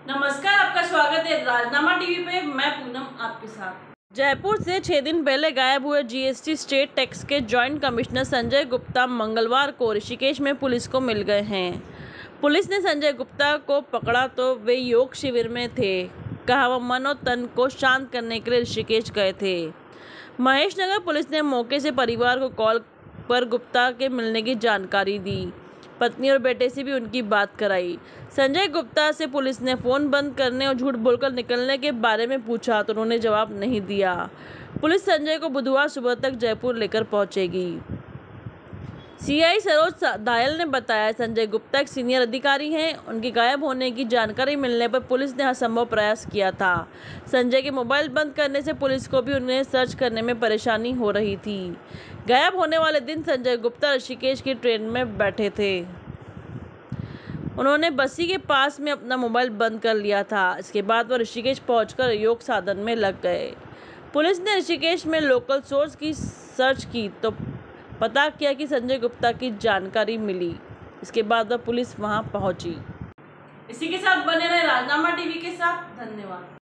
नमस्कार, आपका स्वागत है राजनामा टीवी पे। मैं पूनम आपके साथ। जयपुर से 6 दिन पहले गायब हुए जीएसटी स्टेट टैक्स के जॉइंट कमिश्नर संजय गुप्ता मंगलवार को ऋषिकेश में पुलिस को मिल गए हैं। पुलिस ने संजय गुप्ता को पकड़ा तो वे योग शिविर में थे। कहा वह मन और तन को शांत करने के लिए ऋषिकेश गए थे। महेशनगर पुलिस ने मौके से परिवार को कॉल पर गुप्ता के मिलने की जानकारी दी। पत्नी और बेटे से भी उनकी बात कराई। संजय गुप्ता से पुलिस ने फोन बंद करने और झूठ बोलकर निकलने के बारे में पूछा तो उन्होंने जवाब नहीं दिया। पुलिस संजय को बुधवार सुबह तक जयपुर लेकर पहुंचेगी। सीआई सरोज दायल ने बताया, संजय गुप्ता एक सीनियर अधिकारी हैं। उनके गायब होने की जानकारी मिलने पर पुलिस ने असंभव प्रयास किया था। संजय के मोबाइल बंद करने से पुलिस को भी उन्हें सर्च करने में परेशानी हो रही थी। गायब होने वाले दिन संजय गुप्ता ऋषिकेश की ट्रेन में बैठे थे। उन्होंने बस्सी के पास में अपना मोबाइल बंद कर लिया था। इसके बाद वह ऋषिकेश पहुंचकर योग साधन में लग गए। पुलिस ने ऋषिकेश में लोकल सोर्स की सर्च की तो पता किया कि संजय गुप्ता की जानकारी मिली। इसके बाद वह पुलिस वहां पहुंची। इसी के साथ बने रहे राजनामा टीवी के साथ। धन्यवाद।